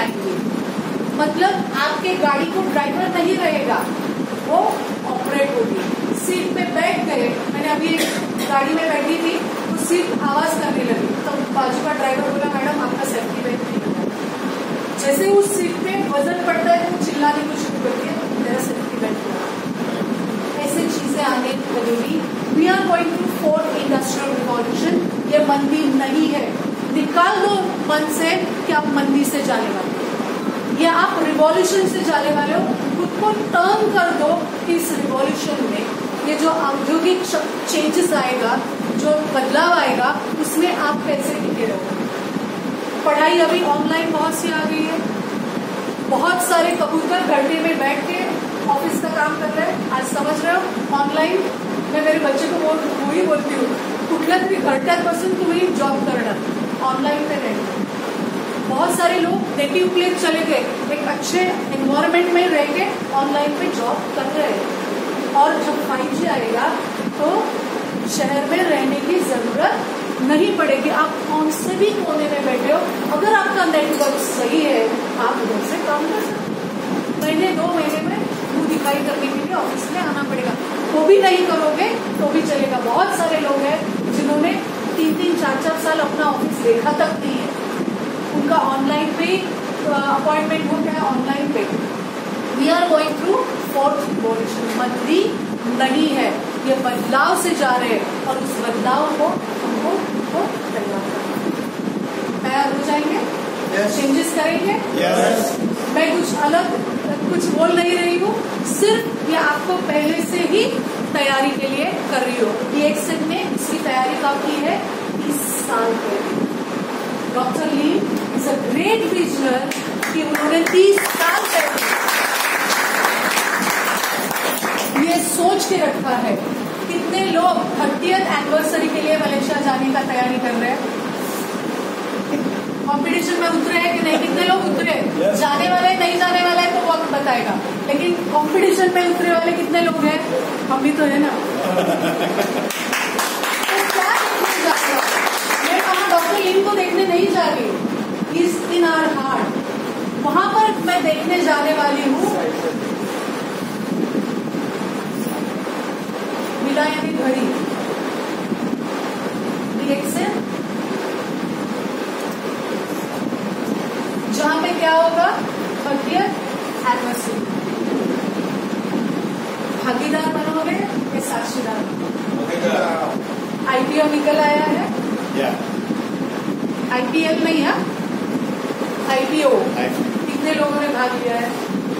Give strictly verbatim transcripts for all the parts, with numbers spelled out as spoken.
आएंगे। मतलब आपके गाड़ी को ड्राइवर नहीं रहेगा, वो ऑपरेट होगी। सीट पे बैठ गए, मैंने अभी एक गाड़ी में बैठी थी, तो सीट आवाज करने लगी, तो बाजू का ड्राइवर बोला मैडम आपका सेफ्टी बेल्ट नहीं लगा। जैसे उस सीट पे वजन पड़ता है तो चिल्लाने को शुरू करती है मेरा सेफ्टी बेल्ट लगा। ऐसी चीजें आने लगेगी। We are going to fourth industrial revolution. ये मंदी नहीं है, निकाल दो मन से कि आप मंदी से जाने वाले हो, या आप रिवॉल्यूशन से जाने वाले हो। खुद को टर्न कर दो कि इस रिवॉल्यूशन में ये जो औद्योगिक चेंजेस आएगा, जो बदलाव आएगा, उसमें आप कैसे टिके रहोगे। पढ़ाई अभी ऑनलाइन बहुत सी आ गई है। बहुत सारे कबूतर घंटे में बैठ के ऑफिस का काम कर रहे हैं। आज समझ रहे हो ऑनलाइन। मैं मेरे बच्चे को बोल वही बोलती हूँ, कुठल्या तरी घंट्यापासून तुम्ही जॉब करणार ऑनलाइन पे रहना। बहुत सारे लोग नेटिव प्लेस चले गए, एक अच्छे एनवायरमेंट में रह के ऑनलाइन पे जॉब कर रहे हैं। और जब फाइव जी आएगा तो शहर में रहने की जरूरत नहीं पड़ेगी। आप कौन से भी कोने में बैठे हो, अगर आपका नेटवर्क सही है आप उधर से काम कर सकते हो। महीने दो महीने में मुंह दिखाई करने के लिए ऑफिस में आना पड़ेगा, वो भी नहीं करोगे तो भी चलेगा। बहुत सारे लोग हैं जिन्होंने तीन तीन चार चार साल अपना ऑफिस देखा तक नहीं है, उनका ऑनलाइन पे अपॉइंटमेंट हो गया ऑनलाइन पे। We are going through fourth revolution. मंदी नहीं है, ये बदलाव से जा रहे हैं और उस बदलाव को हमको हमको तैयार करना। तैयार हो जाएंगे, चेंजेस yes. करेंगे yes. मैं कुछ अलग कुछ बोल नहीं रही हूँ, सिर्फ ये आपको पहले से ही तैयारी के लिए कर रही हो। ये एक सेट में इसकी तैयारी कब की है, इस साल पहले। Doctor Lee is a great visioner कि उन्होंने तीस साल पहले ये सोच के रखा है। कितने लोग थर्टियथ एनिवर्सरी के लिए मलेशिया जाने का तैयारी कर रहे हैं। कंपटीशन में उतरे हैं कि नहीं, कितने लोग उतरे yes. जाने वाले हैं, नहीं जाने वाला है तो वक्त बताएगा, लेकिन कंपटीशन में उतरे वाले कितने लोग हैं, हम भी तो है ना। तो क्या देखने जा रहे हो? मैं वहां डॉक्टर लिन को देखने नहीं जा रही, इज इन आवर हार्ट। वहां पर मैं देखने जाने वाली हूँ मिला यानी घड़ी रिएक्शन, जहां पे क्या होगा, थर्टियथ एनिवर्सरी। भागीदार बनोगे या साक्षीदार? आईपीओ निकल आया है, आईपीएल नहीं है, आईपीओ। कितने लोगों ने भाग लिया है?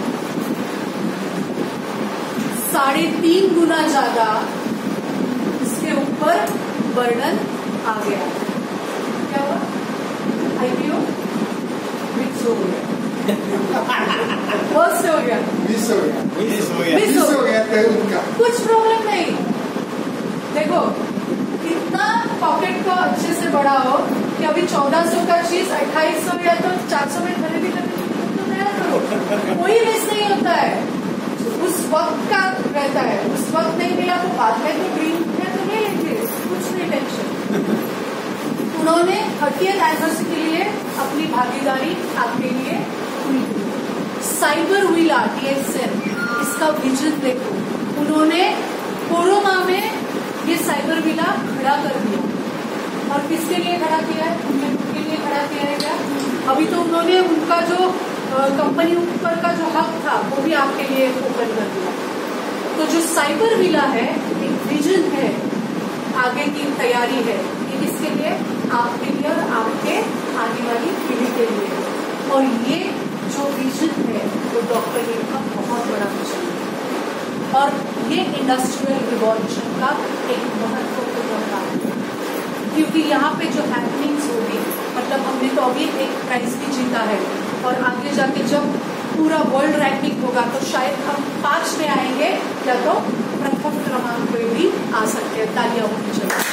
साढ़े तीन गुना ज्यादा इसके ऊपर बर्डन आ गया। क्या हुआ? आईपीओ मिक्स हो गया, फर्स्ट हो गया, मिस हो गया, मिस हो गया, मिस हो गया उनका। कुछ प्रॉब्लम नहीं। देखो इतना पॉकेट को अच्छे से बढ़ा हो कि अभी चौदह सौ का चीज अट्ठाईस सौ या तो चार सौ में खरीदी करने तो तैयार करो। कोई मिस नहीं होता है, उस वक्त का रहता है। उस वक्त नहीं मिला तो बाद में तो ड्रीम है तो ले लेंगे, कुछ नहीं टेंशन। उन्होंने थर्टियथ एनिवर्सरी के लिए अपनी भागीदारी आपके लिए खुली। साइबर विला टीएसएन, इसका विजन देखो। उन्होंने कोरोना में ये साइबर विला खड़ा कर दिया, और किसके लिए खड़ा किया है? उनके लिए खड़ा किया है क्या? अभी तो उन्होंने उनका जो कंपनी ऊपर का जो हक था वो भी आपके लिए ओपन कर दिया। तो जो साइबर विला है एक विजन है, आगे की तैयारी है। ये किसके लिए? आपके लिए और आपके आने वाली पीढ़ी के लिए। और ये जो विजन है वो डॉक्टर ली का बहुत बड़ा विजन है, और ये इंडस्ट्रियल रिवॉल्यूशन का एक महत्वपूर्ण काम है। क्योंकि यहाँ पे जो हैपनिंग्स होगी, मतलब हमने तो अभी एक प्राइज भी जीता है, और आगे जाके जब पूरा वर्ल्ड रैंकिंग होगा तो शायद हम पांच में आएंगे या तो प्रथम क्रमांक पे भी आ सकते हैं। तालियां होनी चाहिए।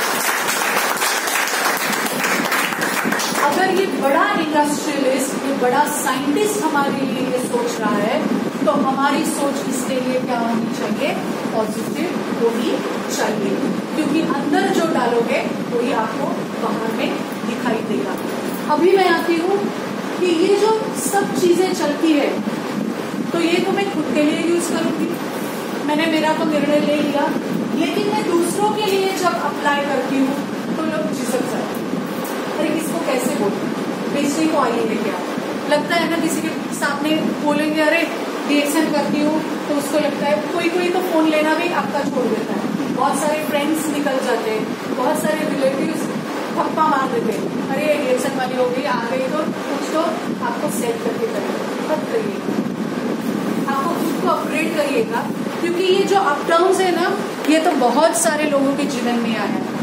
अगर ये बड़ा इंडस्ट्रियलिस्ट, ये बड़ा साइंटिस्ट हमारे लिए ये सोच रहा है, तो हमारी सोच इसके लिए क्या होनी चाहिए? पॉजिटिव होनी चाहिए। क्योंकि अंदर जो डालोगे वही आपको बाहर में दिखाई देगा। अभी मैं आती हूँ कि ये जो सब चीजें चलती है तो ये तो मैं खुद के लिए यूज करूंगी, मैंने मेरा तो निर्णय ले लिया, लेकिन मैं दूसरों के लिए जब अप्लाई करती हूँ तो लोग झिझक जाते हैं, अरे किसको कैसे बोलते हैं, बेचने को आई है क्या, लगता है ना किसी के सामने बोलेंगे अरे रिएक्शन करती हूँ तो उसको लगता है, कोई कोई तो फोन लेना भी आपका छोड़ देता है, बहुत सारे फ्रेंड्स निकल जाते हैं, बहुत सारे रिलेटिव्स थप्पा मार देते हैं, अरे रिएक्शन वाली हो गई, आ गई तो कुछ तो आपको सेट करके करिए, मत करिएगा, आपको खुद को अपग्रेड करिएगा, क्योंकि ये जो अप डाउन है ना ये तो बहुत सारे लोगों के जीवन में आया है।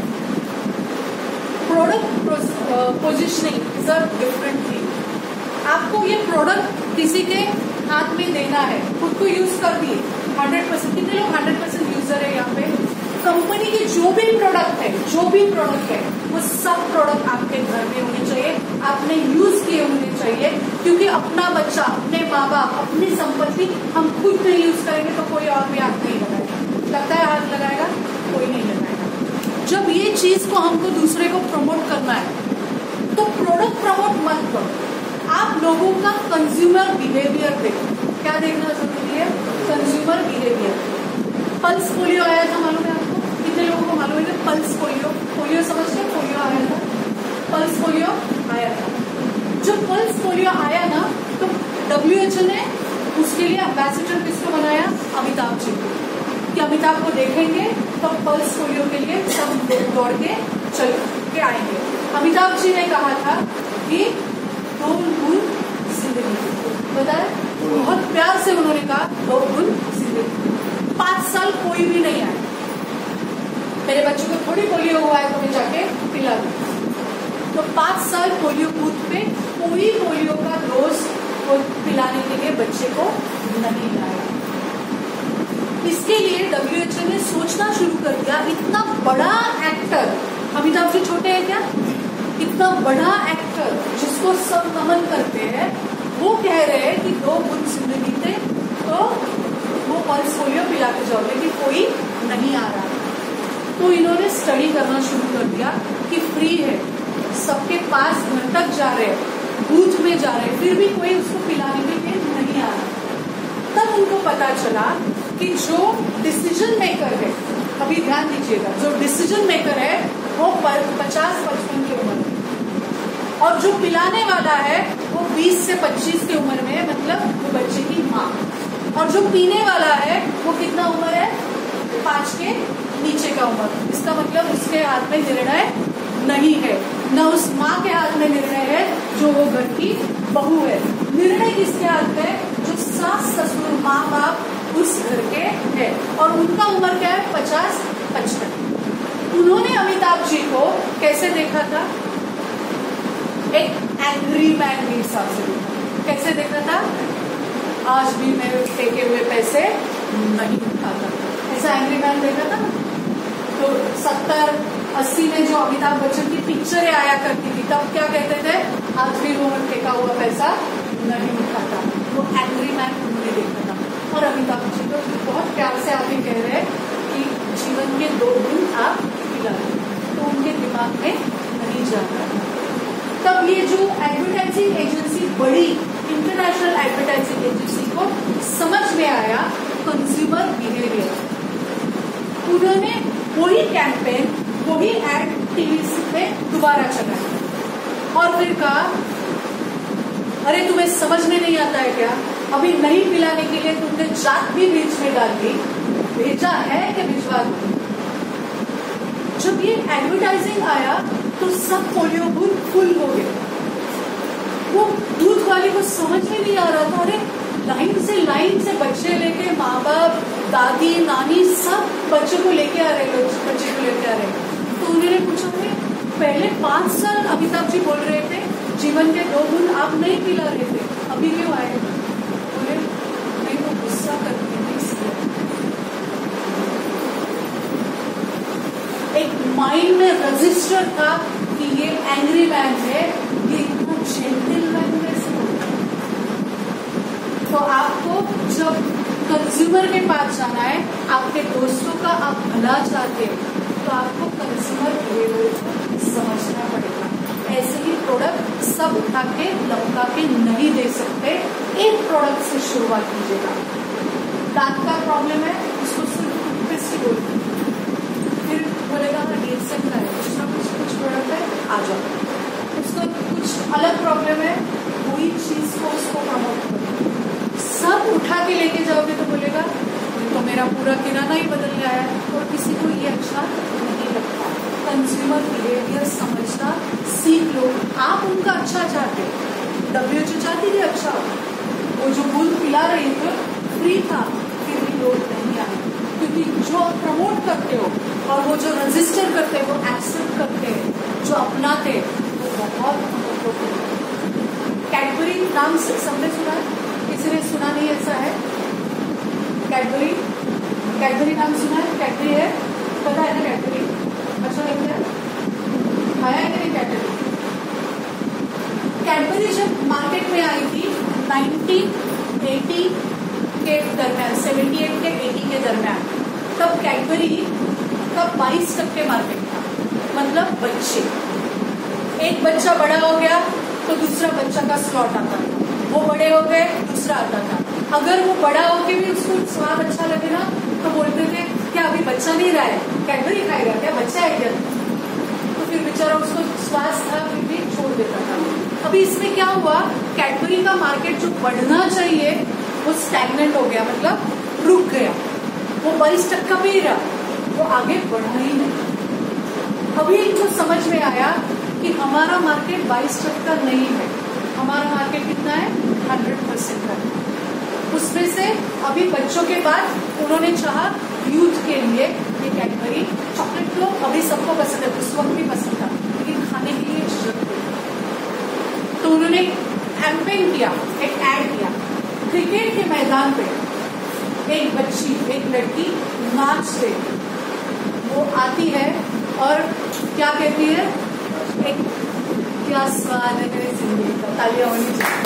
Product positioning is a different thing, आपको ये प्रोडक्ट किसी के हाथ में देना है, खुद को यूज कर दिए हंड्रेड परसेंट, कितने लोग हंड्रेड परसेंट यूजर है यहाँ पे, कंपनी के जो भी प्रोडक्ट है जो भी प्रोडक्ट है वो सब प्रोडक्ट आपके घर में होने चाहिए, आपने यूज किए होने चाहिए, क्योंकि अपना बच्चा, अपने माँ बाप, अपनी संपत्ति हम खुद नहीं यूज करेंगे तो कोई और भी हाथ नहीं लगाएगा, लगता है हाथ लगाएगा, कोई नहीं लगाएगा। जब ये चीज को हमको दूसरे को प्रमोट करना है तो प्रोडक्ट प्रमोट मत करो, आप लोगों का कंज्यूमर बिहेवियर देखो, क्या देखना जरूरी है, कंज्यूमर बिहेवियर। पल्स पोलियो आया था, मालूम है आपको, कितने लोगों को मालूम है पल्स पोलियो, पोलियो समझते हैं, पोलियो आया था, पल्स पोलियो आया था। जब पल्स पोलियो आया ना तो डब्ल्यू एच ओ ने उसके लिए एम्बेसडर किसको बनाया, अमिताभ जी को, कि अमिताभ को देखेंगे तो पल्स पोलियो के लिए सब दौड़ के चल के आएंगे। अमिताभ जी ने कहा था कि दो बूंद जिंदगी, बताया, बहुत प्यार से उन्होंने कहा दो बूंद जिंदगी। पांच साल कोई भी नहीं आया, मेरे बच्चों को थोड़ी पोलियो हुआ है तो मैं जाके पिला दूं, तो पांच साल पोलियो बूथ पे कोई पोलियो का डोज को पिलाने के लिए बच्चे को नहीं लाया। इसके लिए डब्ल्यू एच ओ ने सोचना शुरू कर दिया, इतना बड़ा एक्टर, अमिताभ जी छोटे हैं क्या, इतना बड़ा एक्टर जिसको सब नमन करते हैं, वो कह रहे हैं कि दो बूंद जिंदगी थे तो वो पल्स पोलियो पिला के जाओ, लेकिन कोई नहीं आ रहा, तो इन्होंने स्टडी करना शुरू कर दिया कि फ्री है, सबके पास घर तक जा रहे हैं, बूथ में जा रहे हैं, फिर भी कोई उसको पिलाने के लिए नहीं आ रहा। तब उनको पता चला कि जो डिसीजन मेकर है, अभी ध्यान दीजिएगा, जो डिसीजन मेकर है वो पचास पचपन की उम्र में, और जो पिलाने वाला है वो बीस से पच्चीस की उम्र में, मतलब वो बच्चे की माँ, और जो पीने वाला है वो कितना उम्र है, पांच के नीचे का उम्र। इसका मतलब उसके हाथ में निर्णय नहीं है, न उस माँ के हाथ में निर्णय है जो वो घर की बहू है, निर्णय किसके हाथ में, जो सास ससुर माँ बाप उस घर के है, और उनका उम्र क्या है, पचास पचपन। उन्होंने अमिताभ जी को कैसे देखा था, एक एंग्री मैन के हिसाब से देखा, कैसे देखा था, आज भी मैं फेंके हुए पैसे नहीं उठाता, ऐसा एंग्री मैन देखा था। तो सत्तर अस्सी में जो अमिताभ बच्चन की पिक्चरें आया करती थी तब क्या कहते थे, आज भी वो फेंका हुआ पैसा नहीं उठाता, वो एंग्री मैन उन्होंने देखा था। और अमिताभ जी को बहुत प्यार से आके कह रहे हैं कि जीवन के दो दिन आप पिला दो, तो उनके दिमाग में नहीं जाता। तब ये जो एडवर्टाइजिंग एजेंसी, बड़ी इंटरनेशनल एडवर्टाइजिंग एजेंसी को समझ में आया कंज्यूमर बिहेवियर, उन्होंने वही कैंपेन, वही एड टीवी पे दोबारा चलाया और फिर कहा, अरे तुम्हें समझ में नहीं आता है क्या, अभी नहीं पिलाने के लिए तुमने जात भी बीच में डाल दी, भेजा है कि भिजवा दो। जब ये एडवर्टाइजिंग आया तो सब पोलियो बूथ फुल हो गए, वो दूध वाली को समझ में नहीं आ रहा था, अरे लाइन से लाइन से बच्चे लेके, माँ बाप, दादी नानी सब बच्चे को लेके आ रहे, लोग बच्चे को लेके आ रहे। तो उन्होंने पूछा, पहले पांच साल अमिताभ जी बोल रहे थे जीवन के दो बूंद आप नहीं पिला रहे थे, अभी क्यों आए? बोले नहीं, वो गुस्सा करते थे इसलिए। एक माइंड में रजिस्टर था कि ये एंग्री मैन है, ये इतना जेंटलमैन कैसे होता है। तो आपको जब कंज्यूमर के पास जाना है, आपके दोस्तों का आप भला चाहते हैं, तो आपको कंज्यूमर बिहेवियर को समझना पड़ेगा। ऐसे ही प्रोडक्ट सब उठा के लपका के नहीं दे सकते। एक प्रोडक्ट से शुरुआत कीजिएगा। दांत का प्रॉब्लम है, उसको सिर्फ टूथपेस्ट ही बोलते, फिर बोलेगा हाँ डीएसएम का है, कुछ ना कुछ कुछ प्रोडक्ट है, आ जाओ। उसका कुछ अलग प्रॉब्लम है, वही चीज को उसको प्रमोट करो। सब उठा के लेके जाओगे तो बोलेगा तो मेरा पूरा किराना ही बदल गया है, और किसी को ये अच्छा नहीं लगता। कंज्यूमर बिहेवियर समझना सीख लो। आप उनका अच्छा चाहते, डब्ल्यूएचओ चाहती थी अच्छा हो, वो जो दूध पिला रही थी फ्री था, फिर भी लोग नहीं आए, क्योंकि जो प्रमोट करते हो और वो जो रजिस्टर करते हो, वो एक्सेप्ट करते हैं, जो अपनाते वो बहुत महत्वपूर्ण। कैडबरी नाम से सबने सुना है, किसी ने सुना नहीं ऐसा है? कैडबरी, कैडबरी नाम सुना है? कैडबरी है, पता है ना कैडबरी? अच्छा लगता है, खाया है कि नहीं कैडबरी? कैडबरी जब मार्केट में आई थी नाइनटीन एटी के दरम्यान, सेवेंटी एट के एटी के दरम्यान, तब कैडबरी का बाईस टक्के मार्केट था। मतलब बच्चे, एक बच्चा बड़ा हो गया तो दूसरा बच्चा का स्लॉट आता था, वो बड़े हो गए दूसरा आता था। अगर वो बड़ा होके भी उसको स्वाद अच्छा लगे ना तो बोलते थे क्या अभी बच्चा नहीं रहा है, कैडबरी खाएगा क्या, बच्चा है क्या? तो फिर बेचारा उसको स्वाद था फिर भी छोड़ देता था। अभी इसमें क्या हुआ, कैडबरी का मार्केट जो बढ़ना चाहिए वो स्टैग्नेंट हो गया, मतलब रुक गया। वो बाईस टक्का पे ही रहा, वो आगे बढ़ा ही नहीं। अभी इनको समझ में आया कि हमारा मार्केट बाईस टक्का नहीं है, हमारा मार्केट कितना है, हंड्रेड परसेंट का। उसमें से अभी बच्चों के बाद उन्होंने चाहा यूथ के लिए ये कैडबरी चॉकलेट तो अभी सबको पसंद है, उस वक्त भी पसंद था, लेकिन खाने के लिए जरूरत है। तो उन्होंने कैंपेन किया, एक ऐड किया, क्रिकेट के मैदान पे एक बच्ची, एक लड़की नाच रही, वो आती है और क्या कहती है, एक क्या स्वाद है मेरे जिंदगी का, तालियां होनी चाहिए।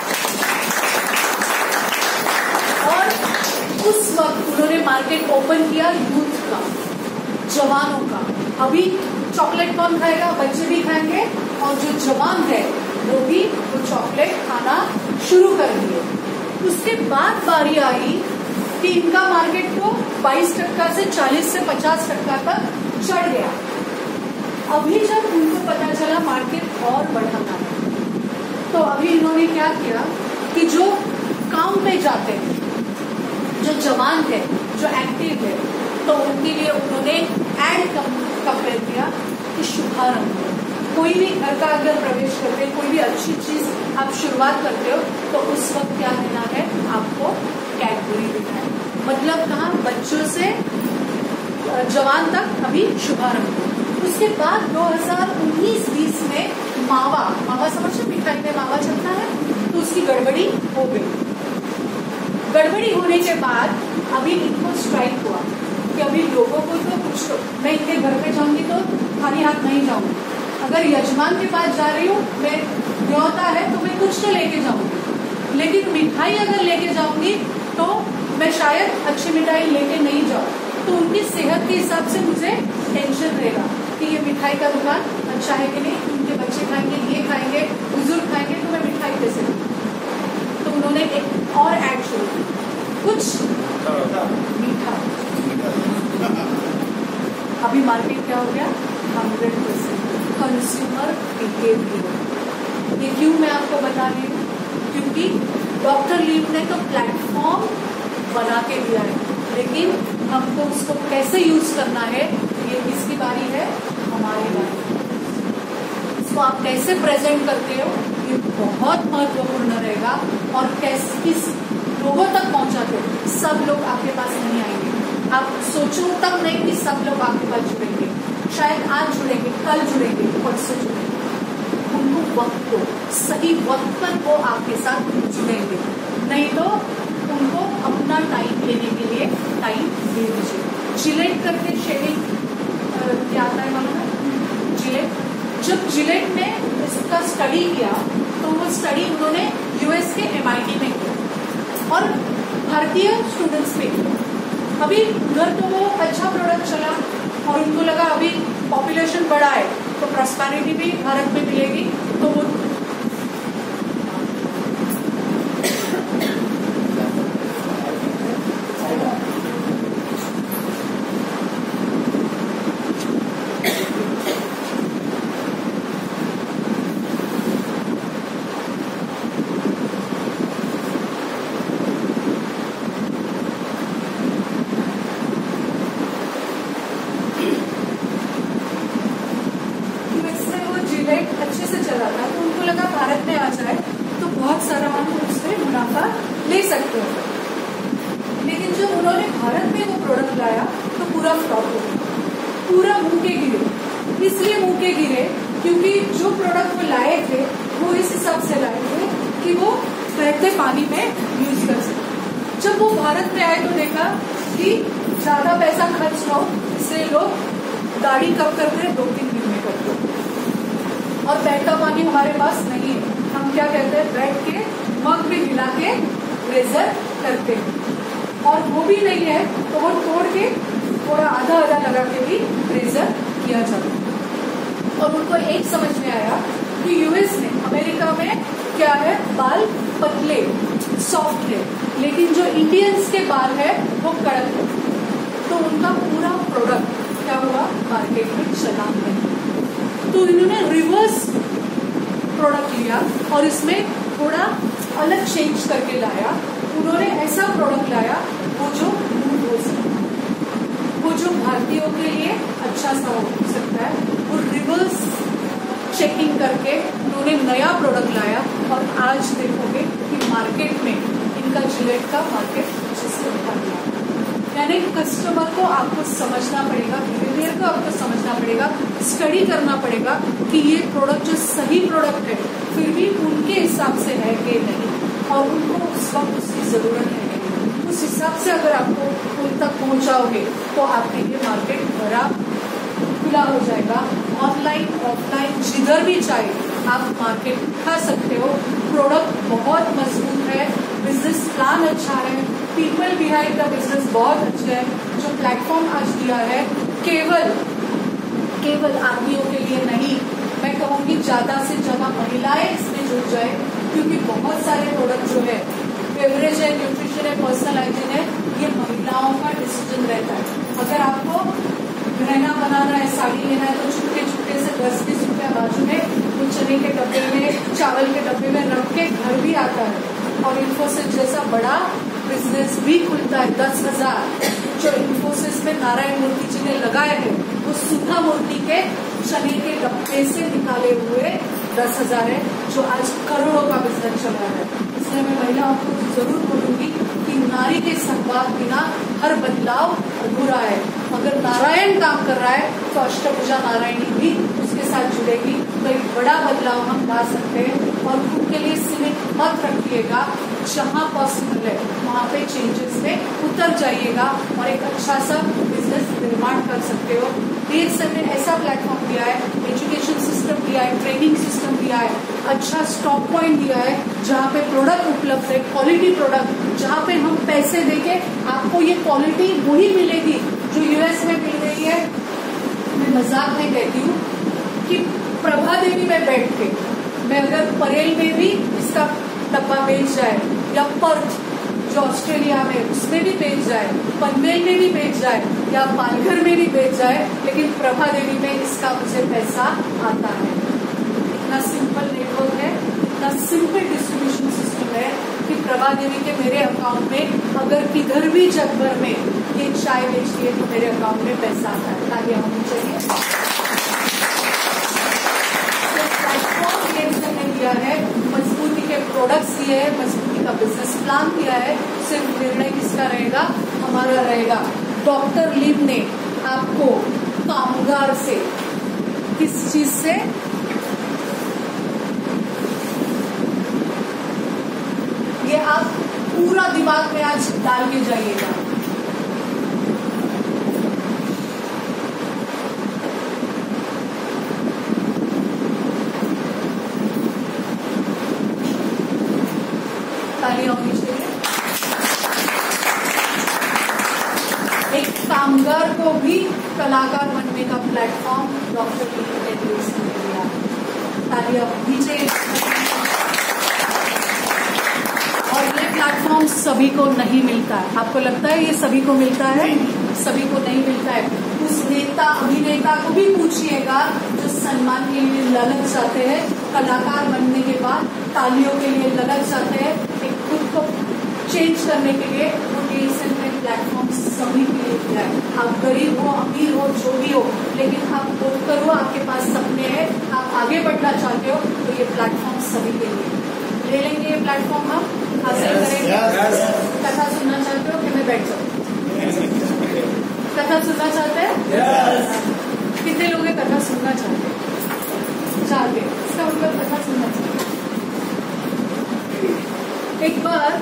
और उस वक्त उन्होंने मार्केट ओपन किया यूथ का, जवानों का। अभी चॉकलेट कौन खाएगा, बच्चे भी खाएंगे, और जो जवान है वो भी वो चॉकलेट खाना शुरू कर दिए। उसके बाद बारी आई कि इनका मार्केट तो बाईस टक्का से चालीस से पचास टक्का तक चढ़ गया। अभी जब उनको पता चला मार्केट और बढ़ाना है, तो अभी इन्होंने क्या किया कि जो काम पे जाते हैं, जो जवान है, जो एक्टिव है, तो उनके लिए उन्होंने ऐड कंपेयर किया कि शुभारंभ, कोई भी घर का अगर प्रवेश करते, कोई भी अच्छी चीज आप शुरुआत करते हो तो उस वक्त क्या देना है, आपको कैडबरी देना है। मतलब कहाँ, बच्चों से जवान तक अभी शुभारंभ। उसके बाद दो हज़ार उन्नीस बीस में मावा, मावा समझते, मिठाई में मावा चलता है, तो उसकी गड़बड़ी हो गई। गड़बड़ी होने के बाद अभी इनको स्ट्राइक हुआ कि अभी लोगों को तो कुछ तो, मैं इनके घर पे जाऊंगी तो खाली हाथ नहीं जाऊंगी, अगर यजमान के पास जा रही हूँ, मैं न्योता है तो मैं कुछ तो लेके जाऊंगी, लेकिन मिठाई अगर लेके जाऊंगी तो मैं शायद अच्छी मिठाई लेके नहीं जाऊँ, तो उनकी सेहत के हिसाब से मुझे टेंशन रहेगा कि ये मिठाई का दुकान अच्छा है कि नहीं, उनके बच्चे खाएंगे, ये खाएंगे, बुजुर्ग खाएंगे, तो मैं मिठाई कैसे दूँ। तो उन्होंने एक और ऐड शुरू की, कुछ मीठा। अभी मार्केट क्या हो गया, हंड्रेड परसेंट कंज्यूमर बिहेवियर। ये क्यों मैं आपको बता रही हूँ, क्योंकि डॉक्टर लीव ने तो प्लेटफॉर्म बना के दिया है, लेकिन हमको उसको कैसे यूज करना है, ये किसकी बारी है, हमारी बारी। इसको आप कैसे प्रेजेंट करते हो, ये बहुत महत्वपूर्ण रहेगा। और कैसे किस लोगों तक पहुंचाते हो, सब लोग आपके पास नहीं आएंगे। आप सोचो तक नहीं कि सब लोग आपके पास जुड़ेंगे, शायद आज जुड़ेंगे, कल जुड़ेंगे, परसों जुड़ेंगे। उनको वक्त दो, सही वक्त पर वो आपके साथ जुड़ेंगे, नहीं तो उनको अपना टाइम लेने के लिए टाइम दे दीजिए। जिलेट करके शेविंग क्या आता है मालूम है, जिलेट। जब जिलेट ने इसका स्टडी किया तो वो स्टडी उन्होंने यूएस के एमआईटी में किया और भारतीय स्टूडेंट्स पे किया। अभी उधर तो वो अच्छा प्रोडक्ट चला और उनको लगा अभी पॉपुलेशन बढ़ा है तो प्रॉस्पेरिटी भी भारत में मिलेगी, तो सकते हो। लेकिन जब उन्होंने भारत में वो प्रोडक्ट लाया तो पूरा फ्लॉप हो गया, पूरा मुंह के गिरे। इसलिए मुंह के गिरे क्योंकि जो प्रोडक्ट वो लाए थे वो इस हिसाब से लाए थे कि वो बहते पानी में यूज कर सके। जब वो भारत में आए तो देखा कि ज्यादा पैसा खर्च ना हो, इसलिए लोग गाड़ी कब करते हैं, दो तीन दिन में करते हैं। और बहता पानी हमारे पास नहीं है, हम क्या कहते हैं, बैठ के मग में मिला के रेजर करते हैं। और वो भी नहीं है तो वो तोड़ के थोड़ा आधा आधा लगा के भी रेजर किया जाता है। और उनको एक समझ में आया कि यूएस में, अमेरिका में क्या है, बाल पतले सॉफ्ट है, लेकिन जो इंडियंस के बाल है वो कड़क है। तो उनका पूरा प्रोडक्ट क्या हुआ, मार्केट में चला नहीं। तो इन्होंने रिवर्स प्रोडक्ट लिया और इसमें थोड़ा अलग चेंज करके लाया। उन्होंने ऐसा प्रोडक्ट लाया वो जो वो जो भारतीयों के लिए अच्छा सा हो सकता है, वो रिवर्स चेकिंग करके उन्होंने नया प्रोडक्ट लाया। और आज देखोगे कि मार्केट में इनका जिलेट का मार्केट अच्छे से उठा गया। यानी कस्टमर को आपको समझना पड़ेगा, बिहेवियर को आपको समझना पड़ेगा, स्टडी करना पड़ेगा कि ये प्रोडक्ट जो सही प्रोडक्ट है फिर भी उनके हिसाब से है कि नहीं, और उनको उस वक्त उसकी जरूरत है नहीं। उस हिसाब से अगर आपको उन तक पहुंचाओगे तो आपके लिए मार्केट भरा खुला हो जाएगा। ऑनलाइन ऑफलाइन जिधर भी चाहे आप मार्केट उठा सकते हो। प्रोडक्ट बहुत मजबूत है, बिजनेस प्लान अच्छा है, पीपल बिहाइंड द बिजनेस बहुत अच्छे है। जो प्लेटफॉर्म आज दिया है केवल केवल आदमियों के लिए नहीं, मैं कहूँगी ज्यादा से ज्यादा महिलाएं इसमें जुड़ जाए, क्योंकि बहुत सारे प्रोडक्ट जो है, बेवरेज है, न्यूट्रिशन है, पर्सनल हाइजीन है, ये महिलाओं का डिसीजन रहता है। अगर आपको गहना बनाना है, साड़ी लेना है, तो छुट्टे छुट्टे से दस बीस रुपया बाजू में वो चने के डब्बे में, चावल के डब्बे में रख के घर भी आता है। और इन्फोसिस जैसा बड़ा बिजनेस भी खुलता है। दस हजार जो इन्फोसिस में नारायण मूर्ति जी ने लगाए हैं वो सुधा मूर्ति के चने के डब्बे से निकाले हुए दस हजार है, जो आज करोड़ों का बिजनेस चल रहा है। इसलिए मैं महिलाओं को जरूर बोलूंगी कि नारी के संवाद बिना हर बदलाव अधूरा है। अगर नारायण काम कर रहा है तो अष्टभुजा नारायणी भी उसके साथ जुड़ेगी, तो एक बड़ा बदलाव हम ला सकते हैं। और उनके लिए सीमित मत रखिएगा, जहाँ पॉसिबल है वहाँ पे चेंजेस में उतर जाइएगा और एक अच्छा सा बिजनेस निर्माण कर सकते हो। डीएक्सएम ने ऐसा प्लेटफॉर्म दिया है, एजुकेशन सिस्टम दिया है, ट्रेनिंग सिस्टम दिया है, अच्छा स्टॉक पॉइंट दिया है, जहाँ पे प्रोडक्ट उपलब्ध है, क्वालिटी प्रोडक्ट, जहाँ पे हम पैसे देके आपको ये क्वालिटी वही मिलेगी जो यूएस में मिल रही है। मैं मजाक में कहती हूँ कि प्रभा देवी में बैठ के मैं अगर परेल में भी इसका डब्बा बेच जाए, या पर्थ जो ऑस्ट्रेलिया में उसमें भी बेच जाए, पनवेल में भी बेच जाए, या पालघर में भी बेच जाए, लेकिन प्रभा देवी में इसका मुझे पैसा आता है। इतना सिंपल नेटवर्क है, इतना सिंपल डिस्ट्रीब्यूशन सिस्टम है कि प्रभा देवी के मेरे अकाउंट में अगर किधर भी जग भर में ये चाय बेचती है तो मेरे अकाउंट में पैसा आता है। ताकि होनी चाहिए दिया है, मजबूती के प्रोडक्ट्स दिए हैं, मजबूती का बिजनेस प्लान दिया है। सिर्फ निर्णय किसका रहेगा, हमारा रहेगा। डॉक्टर लिम ने आपको कामगार से, किस चीज से, ये आप पूरा दिमाग में आज डाल के जाइएगा। एक कामगार को भी कलाकार बनने का प्लेटफॉर्म डॉक्टर लिम ने दिया। तालियां नीचे। और ये प्लेटफॉर्म सभी को नहीं मिलता है। आपको लगता है ये सभी को मिलता है? सभी को नहीं मिलता है। उस नेता अभिनेता को भी पूछिएगा जो सम्मान के लिए ललक जाते हैं, कलाकार बनने के बाद तालियों के लिए ललक जाते हैं, एक खुद को चेंज करने के लिए। वो डीएक्सएम में प्लेटफॉर्म सभी के लिए दिया है। आप गरीब हो, अमीर हो, जो भी हो, लेकिन आप वोट करो, आपके पास सपने हैं, आप आगे बढ़ना चाहते हो, तो ये प्लेटफॉर्म सभी के लिए। ले लेंगे ये प्लेटफॉर्म हम। हासिल करेंगे? कथा सुनना चाहते हो कि मैं बैठ जाऊँ? कथा सुनना चाहते हैं? कितने लोग हैं कथा सुनना चाहते हैं? चाहते हैं, इसका मतलब कथा सुनना चाहते हैं। एक बार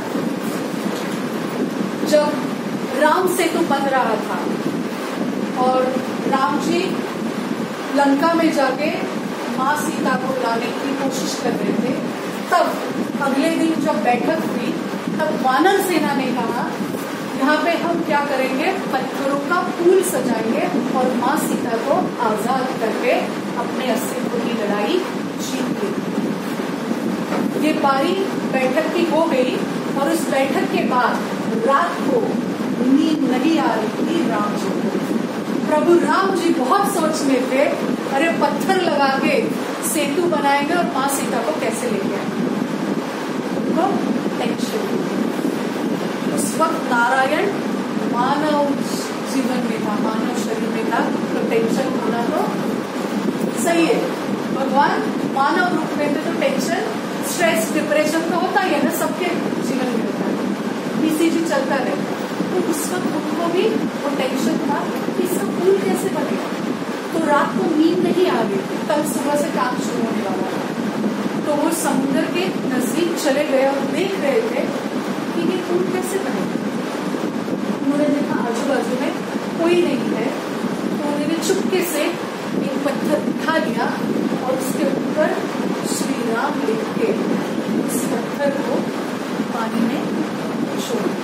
जब राम सेतु बन रहा था और राम जी लंका में जाके माँ सीता को लाने की कोशिश कर रहे थे, तब अगले दिन जब बैठक हुई तब वानर सेना ने कहा यहाँ पे हम क्या करेंगे, पत्थरों का पुल सजाएंगे और माँ सीता को आजाद करके अपने अस्तित्व की लड़ाई जीत लेंगे। ये बारी बैठक की हो गई और उस बैठक के बाद रात को नींद नहीं आ रही थी राम जी को। प्रभु राम जी बहुत सोच में थे, अरे पत्थर लगा के सेतु बनाएंगे और माँ सीता को कैसे लेके आएंगे। उनको टेंशन, उस वक्त नारायण मानव जीवन में था, मानव शरीर में था, तो टेंशन होना तो सही है। भगवान मानव रूप में थे तो टेंशन, स्ट्रेस, डिप्रेशन तो होता ही है ना, सबके जीवन में होता है, बीसीजी चलता रहता है। तो उस वक्त उनको भी वो टेंशन था कि इसका पुल कैसे बनेगा। तो रात को नींद नहीं आ गई, कल सुबह से काम शुरू होने वाला था। तो वो समुद्र के नजदीक चले गए और देख रहे थे कि ये पुल कैसे बनेगा। उन्होंने देखा आजू बाजू में कोई नहीं है, तो उन्होंने चुपके से एक पत्थर उठा लिया और उसके ऊपर श्री राम लिख के उस पत्थर को पानी में छोड़ दिया।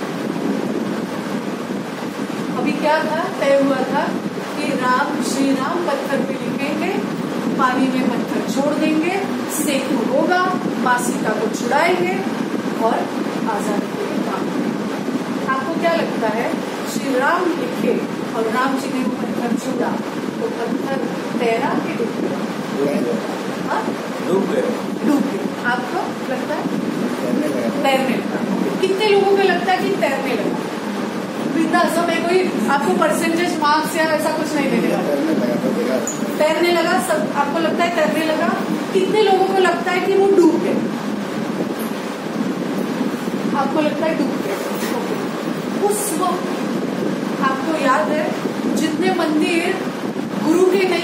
अभी क्या था, तय हुआ था कि राम श्री राम पत्थर पे लिखेंगे, पानी में पत्थर छोड़ देंगे, सेतु होगा, माँ सीता को छुड़ाएंगे और आजादी के लिए काम करेंगे। आपको क्या लगता है, श्री राम लिखे और राम जी ने वो पत्थर छोड़ा तो पत्थर तैरा के डूब गया? डूब गए। डूब गया। आपको लगता है तैरने लगा? कितने लोगों को लगता है कि तैरने लगा? वृद्धाश्रम में कोई आपको परसेंटेज मार्क्स या ऐसा कुछ नहीं देने लगा, तैरने लगा। सब आपको लगता है तैरने लगा? कितने लोगों को लगता है कि वो डूब गए? आपको लगता है डूब गए। उस वक्त आपको याद है जितने मंदिर गुरु के